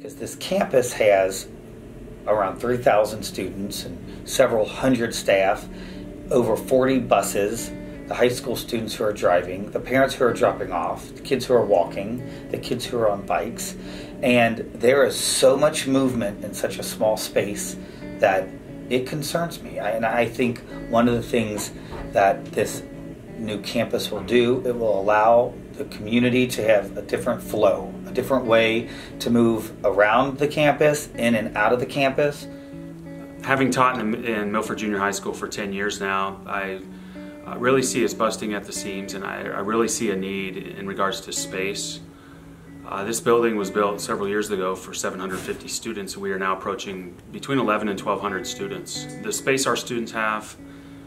because this campus has around 3,000 students and several hundred staff, over 40 buses, the high school students who are driving, the parents who are dropping off, the kids who are walking, the kids who are on bikes. And there is so much movement in such a small space that it concerns me. And I think one of the things that this new campus will do, it will allow the community to have a different flow, a different way to move around the campus, in and out of the campus. Having taught in Milford Junior High School for 10 years now, I really see us busting at the seams, and I really see a need in regards to space. This building was built several years ago for 750 students, and we are now approaching between 11 and 1,200 students. The space our students have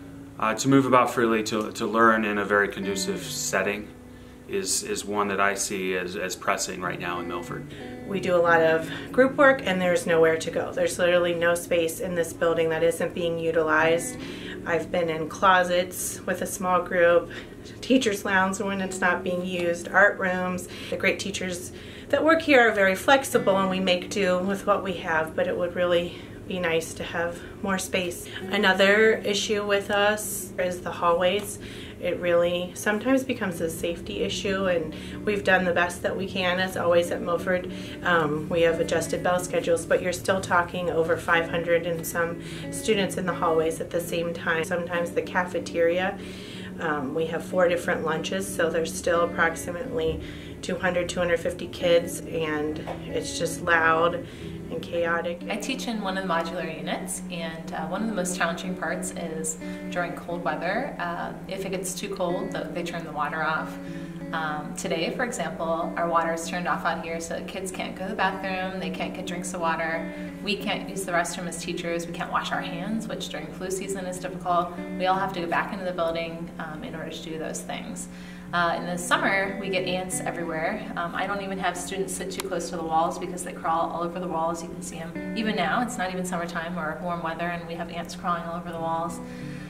to move about freely, to learn in a very conducive setting, is one that I see as pressing right now in Milford. We do a lot of group work and there's nowhere to go. There's literally no space in this building that isn't being utilized. I've been in closets with a small group, teachers' lounge when it's not being used, art rooms. The great teachers that work here are very flexible and we make do with what we have, but it would really be nice to have more space. Another issue with us is the hallways. It really sometimes becomes a safety issue, and we've done the best that we can as always at Milford. We have adjusted bell schedules, but you're still talking over 500 and some students in the hallways at the same time. Sometimes the cafeteria, we have 4 different lunches, so there's still approximately 200, 250 kids, and it's just loud and chaotic. I teach in one of the modular units, and one of the most challenging parts is during cold weather. If it gets too cold, they turn the water off. Today, for example, our water is turned off out here so that kids can't go to the bathroom, they can't get drinks of water. We can't use the restroom as teachers, we can't wash our hands, which during flu season is difficult. We all have to go back into the building in order to do those things. In the summer, we get ants everywhere. I don't even have students sit too close to the walls because they crawl all over the walls. You can see them. Even now, it's not even summertime or warm weather, and we have ants crawling all over the walls.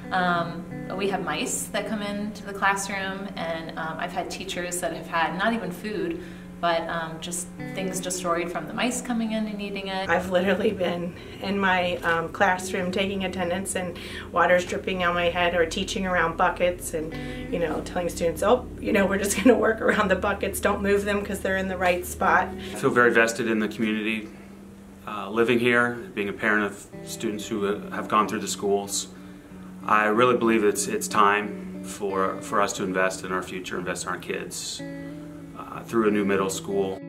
We have mice that come into the classroom, and I've had teachers that have had not even food, but just things destroyed from the mice coming in and eating it. I've literally been in my classroom taking attendance and water's dripping on my head, or teaching around buckets and, you know, telling students, oh, you know, we're just going to work around the buckets, don't move them because they're in the right spot. I feel very vested in the community, living here, being a parent of students who have gone through the schools. I really believe it's time for us to invest in our future, invest in our kids through a new middle school.